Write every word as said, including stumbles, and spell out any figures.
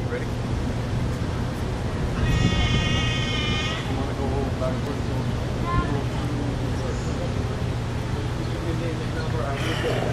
Ready? You want to go backwards? So, you can name the number. I will